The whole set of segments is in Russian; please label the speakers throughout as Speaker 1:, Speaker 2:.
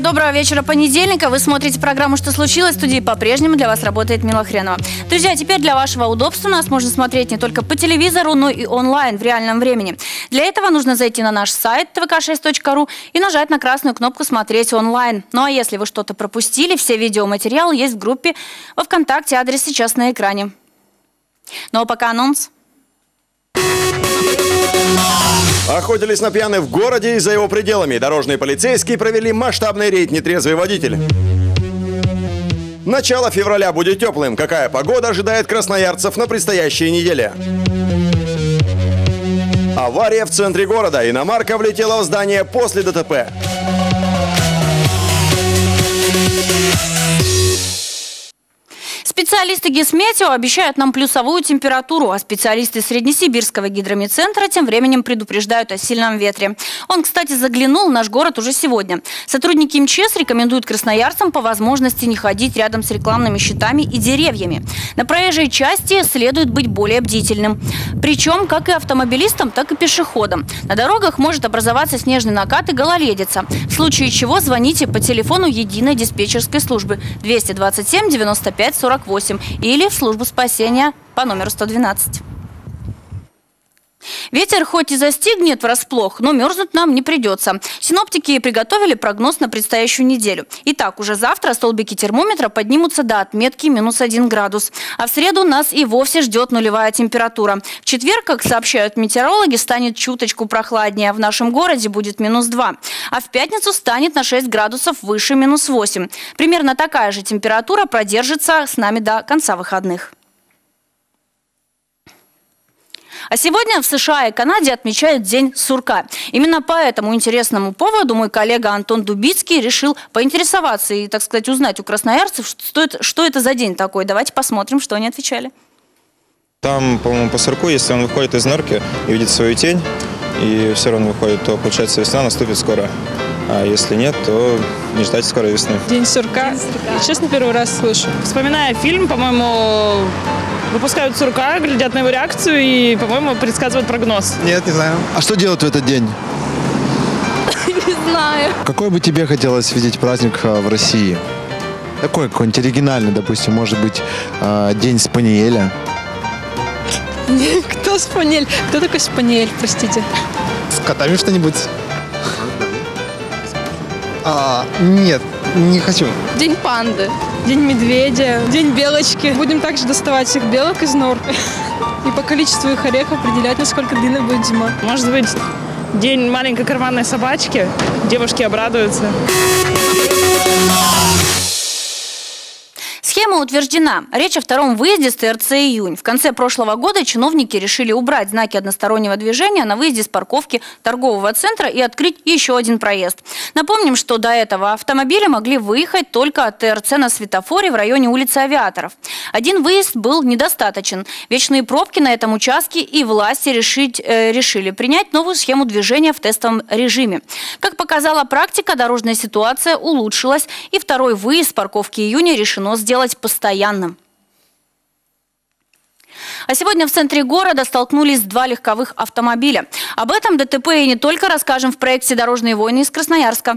Speaker 1: Доброго вечера понедельника. Вы смотрите программу «Что случилось?». В студии по-прежнему для вас работает Мила Хренова. Друзья, теперь для вашего удобства нас можно смотреть не только по телевизору, но и онлайн в реальном времени. Для этого нужно зайти на наш сайт tvk6.ru и нажать на красную кнопку «Смотреть онлайн». Ну а если вы что-то пропустили, все видеоматериалы есть в группе во ВКонтакте, адрес сейчас на экране. Ну а пока анонс.
Speaker 2: Охотились на пьяных в городе и за его пределами. Дорожные полицейские провели масштабный рейд «Нетрезвый водитель». Начало февраля будет теплым. Какая погода ожидает красноярцев на предстоящей неделе? Авария в центре города. Иномарка влетела в здание после ДТП.
Speaker 1: Специалисты Гисметео обещают нам плюсовую температуру, а специалисты Среднесибирского гидромедцентра тем временем предупреждают о сильном ветре. Он, кстати, заглянул в наш город уже сегодня. Сотрудники МЧС рекомендуют красноярцам по возможности не ходить рядом с рекламными щитами и деревьями. На проезжей части следует быть более бдительным. Причем как и автомобилистам, так и пешеходам. На дорогах может образоваться снежный накат и гололедица. В случае чего звоните по телефону единой диспетчерской службы 227 95 48 или в службу спасения по номеру 112. Ветер хоть и застигнет врасплох, но мерзнуть нам не придется. Синоптики приготовили прогноз на предстоящую неделю. Итак, уже завтра столбики термометра поднимутся до отметки -1 градус. А в среду нас и вовсе ждет нулевая температура. В четверг, как сообщают метеорологи, станет чуточку прохладнее. В нашем городе будет -2. А в пятницу станет на 6 градусов выше -8. Примерно такая же температура продержится с нами до конца выходных. А сегодня в США и Канаде отмечают День сурка. Именно по этому интересному поводу мой коллега Антон Дубицкий решил поинтересоваться и, так сказать, узнать у красноярцев, что это за день такой. Давайте посмотрим, что они отвечали.
Speaker 3: Там, по-моему, по сурку, если он выходит из норки и видит свою тень, и все равно выходит, то, получается, весна наступит скоро. А если нет, то не ждать скорой весны.
Speaker 4: День сурка. Честно, первый раз слышу. Вспоминая фильм, по-моему, выпускают сурка, глядят на его реакцию и, по-моему, предсказывают прогноз.
Speaker 5: Нет, не знаю. А что делать в этот день?
Speaker 4: Не знаю.
Speaker 5: Какой бы тебе хотелось видеть праздник в России? Такой какой-нибудь оригинальный, допустим, может быть, День Спаниеля.
Speaker 4: Кто Спаниель? Кто такой Спаниель, простите?
Speaker 5: С котами что-нибудь? Нет, не хочу.
Speaker 4: День панды. День медведя. День белочки. Будем также доставать всех белок из нор. И по количеству их орехов определять, насколько длинной будет зима. Может быть, день маленькой карманной собачки. Девушки обрадуются.
Speaker 1: Схема утверждена. Речь о втором выезде с ТРЦ «Июнь». В конце прошлого года чиновники решили убрать знаки одностороннего движения на выезде с парковки торгового центра и открыть еще один проезд. Напомним, что до этого автомобили могли выехать только от ТРЦ на светофоре в районе улицы Авиаторов. Один выезд был недостаточен. Вечные пробки на этом участке, и власти решили принять новую схему движения в тестовом режиме. Как показала практика, дорожная ситуация улучшилась, и второй выезд с парковки «Июня» решено сделать постоянным. А сегодня в центре города столкнулись два легковых автомобиля. Об этом ДТП и не только расскажем в проекте «Дорожные войны» из Красноярска.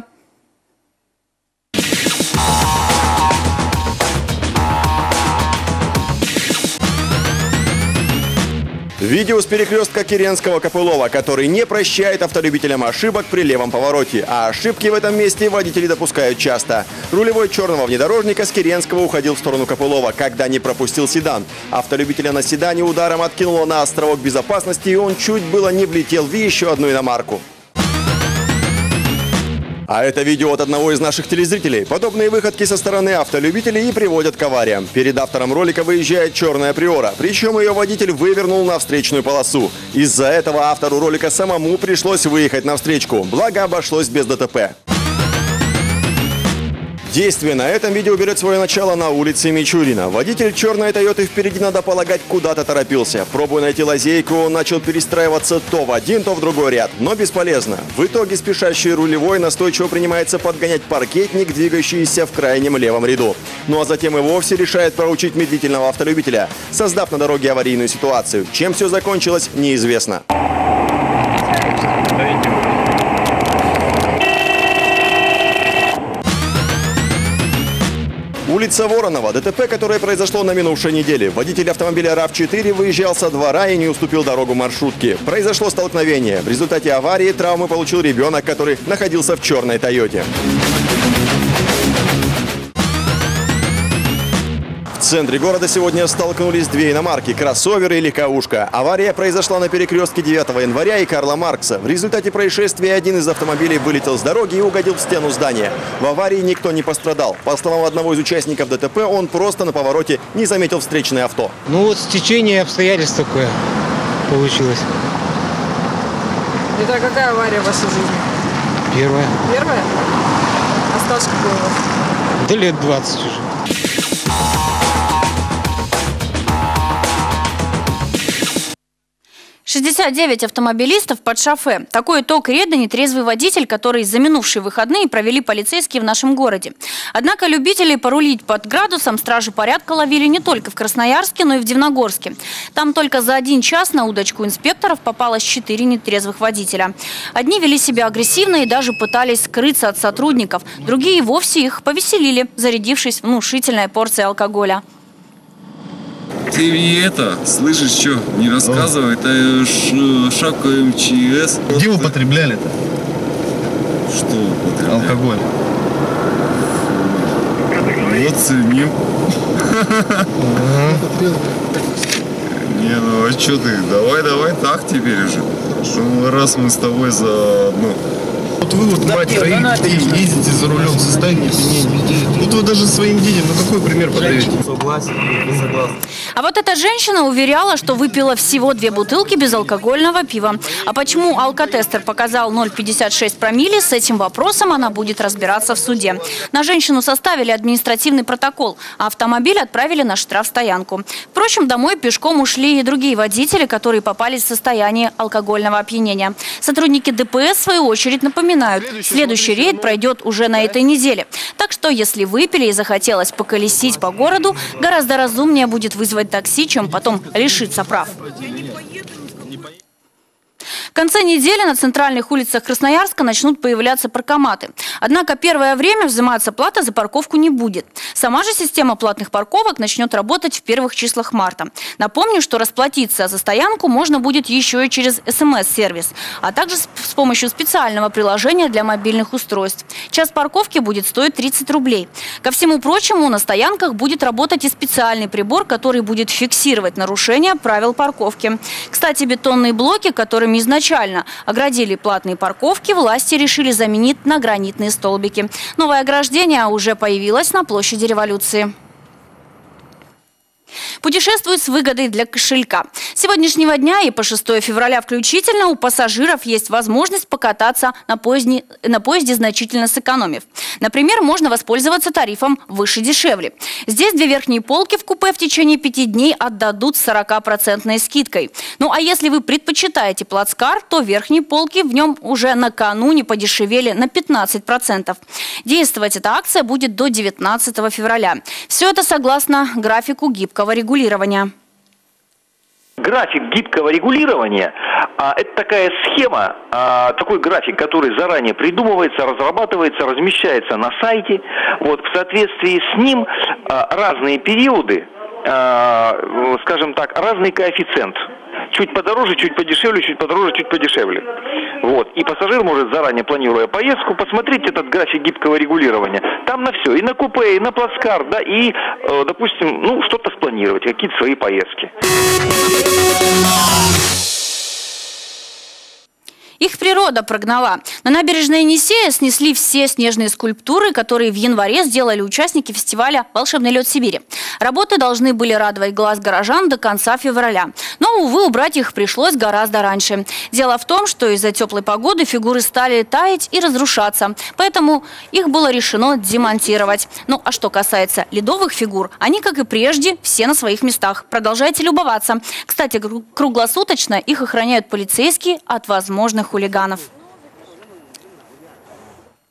Speaker 2: Видео с перекрестка Киренского-Копылова, который не прощает автолюбителям ошибок при левом повороте. А ошибки в этом месте водители допускают часто. Рулевой черного внедорожника с Киренского уходил в сторону Копылова, когда не пропустил седан. Автолюбителя на седане ударом откинуло на островок безопасности, и он чуть было не влетел в еще одну иномарку. А это видео от одного из наших телезрителей. Подобные выходки со стороны автолюбителей и приводят к авариям. Перед автором ролика выезжает черная Приора, причем ее водитель вывернул на встречную полосу. Из-за этого автору ролика самому пришлось выехать на встречку, благо обошлось без ДТП. Действие на этом видео берет свое начало на улице Мичурина. Водитель черной Тойоты впереди, надо полагать, куда-то торопился. Пробуя найти лазейку, он начал перестраиваться то в один, то в другой ряд. Но бесполезно. В итоге спешащий рулевой настойчиво принимается подгонять паркетник, двигающийся в крайнем левом ряду. Ну а затем и вовсе решает проучить медлительного автолюбителя, создав на дороге аварийную ситуацию. Чем все закончилось, неизвестно. Улица Воронова. ДТП, которое произошло на минувшей неделе. Водитель автомобиля RAV4 выезжал со двора и не уступил дорогу маршрутке. Произошло столкновение. В результате аварии травмы получил ребенок, который находился в черной «Тойоте». В центре города сегодня столкнулись две иномарки – кроссовер и легковушка. Авария произошла на перекрестке 9 января и Карла Маркса. В результате происшествия один из автомобилей вылетел с дороги и угодил в стену здания. В аварии никто не пострадал. По словам одного из участников ДТП, он просто на повороте не заметил встречное авто.
Speaker 6: Ну вот стечение обстоятельств такое получилось.
Speaker 4: Это какая авария в вашей жизни?
Speaker 6: Первое.
Speaker 4: Первая? А стаж какой у вас?
Speaker 6: Да лет 20 уже.
Speaker 1: 69 автомобилистов под шофе. Такой итог рейда нетрезвый водитель, который за минувшие выходные провели полицейские в нашем городе. Однако любителей порулить под градусом стражи порядка ловили не только в Красноярске, но и в Дивногорске. Там только за 1 час на удочку инспекторов попалось 4 нетрезвых водителя. Одни вели себя агрессивно и даже пытались скрыться от сотрудников. Другие вовсе их повеселили, зарядившись внушительной порцией алкоголя.
Speaker 7: Ты мне это, слышишь, что, не рассказывай, это шапка МЧС.
Speaker 8: Где вы употребляли-то?
Speaker 7: Что употребляли?
Speaker 8: Алкоголь.
Speaker 7: Вот ценим. Не, ну а что ты, давай так теперь уже. Ну, раз мы с тобой заодно.
Speaker 8: Вот вы вот, мать, ездите за рулем в состоянии опьянения. Вот вы даже своим детям, ну какой пример подаете?
Speaker 3: Согласен, не согласен.
Speaker 1: А вот эта женщина уверяла, что выпила всего 2 бутылки безалкогольного пива. А почему алкотестер показал 0,56 промилле, с этим вопросом она будет разбираться в суде. На женщину составили административный протокол, а автомобиль отправили на штрафстоянку. Впрочем, домой пешком ушли и другие водители, которые попались в состояние алкогольного опьянения. Сотрудники ДПС, в свою очередь, напоминают, следующий рейд пройдет уже на этой неделе. Так что, если выпили и захотелось поколесить по городу, гораздо разумнее будет вызвать такси, чем потом лишиться прав. В конце недели на центральных улицах Красноярска начнут появляться паркоматы. Однако первое время взиматься плата за парковку не будет. Сама же система платных парковок начнет работать в первых числах марта. Напомню, что расплатиться за стоянку можно будет еще и через СМС-сервис, а также с помощью специального приложения для мобильных устройств. Час парковки будет стоить 30 рублей. Ко всему прочему, на стоянках будет работать и специальный прибор, который будет фиксировать нарушения правил парковки. Кстати, бетонные блоки, которыми изначально оградили платные парковки, власти решили заменить на гранитные столбики. Новое ограждение уже появилось на площади Революции. Путешествуют с выгодой для кошелька. С сегодняшнего дня и по 6 февраля включительно у пассажиров есть возможность покататься на поезде значительно сэкономив. Например, можно воспользоваться тарифом выше-дешевле. Здесь 2 верхние полки в купе в течение 5 дней отдадут с 40% скидкой. Ну а если вы предпочитаете плацкар, то верхние полки в нем уже накануне подешевели на 15%. Действовать эта акция будет до 19 февраля. Все это согласно графику гибкого регулирования.
Speaker 9: График гибкого регулирования – это такая схема, такой график, который заранее придумывается, разрабатывается, размещается на сайте. Вот, в соответствии с ним разные периоды, скажем так, разный коэффициент. Чуть подороже, чуть подешевле, чуть подороже, чуть подешевле. Вот. И пассажир может, заранее планируя поездку, посмотреть этот график гибкого регулирования. Там на все, и на купе, и на плацкар, да, и, допустим, ну, что-то спланировать, какие-то свои поездки.
Speaker 1: Их природа прогнала. На набережной Енисея снесли все снежные скульптуры, которые в январе сделали участники фестиваля «Волшебный лед Сибири». Работы должны были радовать глаз горожан до конца февраля. Но, увы, убрать их пришлось гораздо раньше. Дело в том, что из-за теплой погоды фигуры стали таять и разрушаться. Поэтому их было решено демонтировать. Ну, а что касается ледовых фигур, они, как и прежде, все на своих местах. Продолжайте любоваться. Кстати, круглосуточно их охраняют полицейские от возможных хулиганов.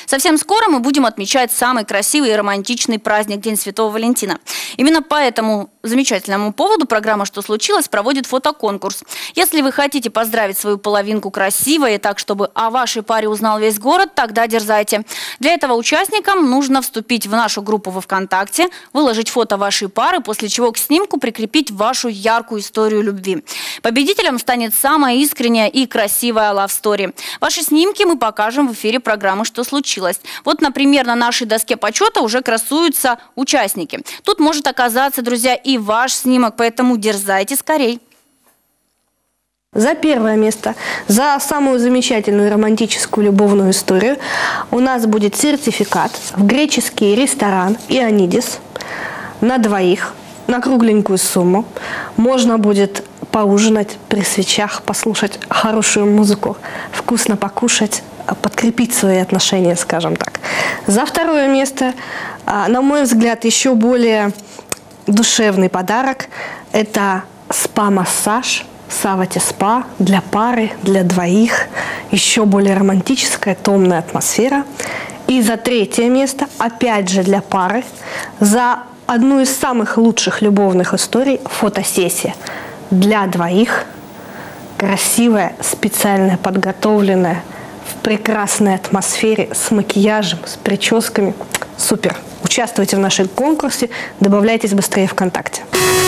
Speaker 1: Совсем скоро мы будем отмечать самый красивый и романтичный праздник – День Святого Валентина. Именно по этому замечательному поводу программа «Что случилось?» проводит фотоконкурс. Если вы хотите поздравить свою половинку красиво и так, чтобы о вашей паре узнал весь город, тогда дерзайте. Для этого участникам нужно вступить в нашу группу во ВКонтакте, выложить фото вашей пары, после чего к снимку прикрепить вашу яркую историю любви. Победителем станет самая искренняя и красивая лав-стори. Ваши снимки мы покажем в эфире программы «Что случилось?». Вот, например, на нашей доске почета уже красуются участники. Тут может оказаться, друзья, и ваш снимок, поэтому дерзайте скорей.
Speaker 10: За первое место, за самую замечательную романтическую любовную историю у нас будет сертификат в греческий ресторан «Ионидис» на двоих, на кругленькую сумму. Можно будет поужинать при свечах, послушать хорошую музыку, вкусно покушать, подкрепить свои отношения, скажем так. За второе место, на мой взгляд, еще более душевный подарок – это спа-массаж. Савати спа для пары, для двоих, еще более романтическая, томная атмосфера. И за третье место, опять же для пары, за одну из самых лучших любовных историй – фотосессия для двоих, красивая, специально подготовленная, в прекрасной атмосфере, с макияжем, с прическами. Супер! Участвуйте в нашем конкурсе, добавляйтесь быстрее ВКонтакте.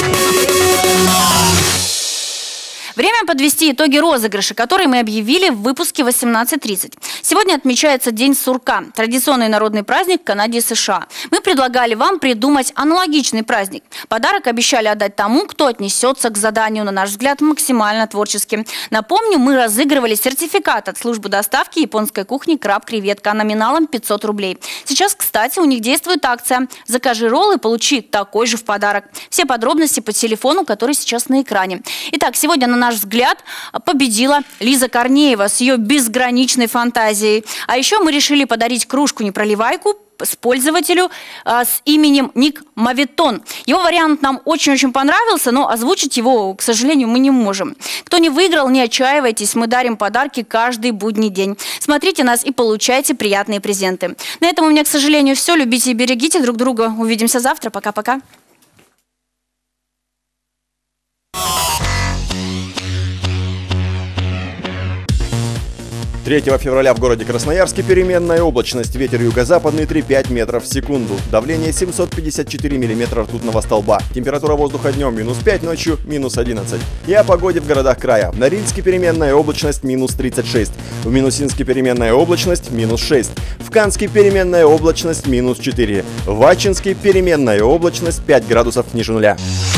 Speaker 1: Время подвести итоги розыгрыша, который мы объявили в выпуске 18:30. Сегодня отмечается День сурка, традиционный народный праздник в Канаде и США. Мы предлагали вам придумать аналогичный праздник. Подарок обещали отдать тому, кто отнесется к заданию, на наш взгляд, максимально творчески. Напомню, мы разыгрывали сертификат от службы доставки японской кухни «Краб-креветка» номиналом 500 рублей. Сейчас, кстати, у них действует акция «Закажи ролл и получи такой же в подарок». Все подробности по телефону, который сейчас на экране. Итак, сегодня на наш взгляд победила Лиза Корнеева с ее безграничной фантазией. А еще мы решили подарить кружку-непроливайку с пользователю с именем Ник Мавитон. Его вариант нам очень-очень понравился, но озвучить его, к сожалению, мы не можем. Кто не выиграл, не отчаивайтесь, мы дарим подарки каждый будний день. Смотрите нас и получайте приятные презенты. На этом у меня, к сожалению, все. Любите и берегите друг друга. Увидимся завтра. Пока-пока.
Speaker 2: 3 февраля в городе Красноярске переменная облачность, ветер юго-западный 3,5 метров в секунду, давление 754 миллиметра ртутного столба, температура воздуха днем -5, ночью -11. И о погоде в городах края. В Норильске переменная облачность -36, в Минусинске переменная облачность -6, в Канске переменная облачность -4, в Ачинске переменная облачность 5 градусов ниже нуля.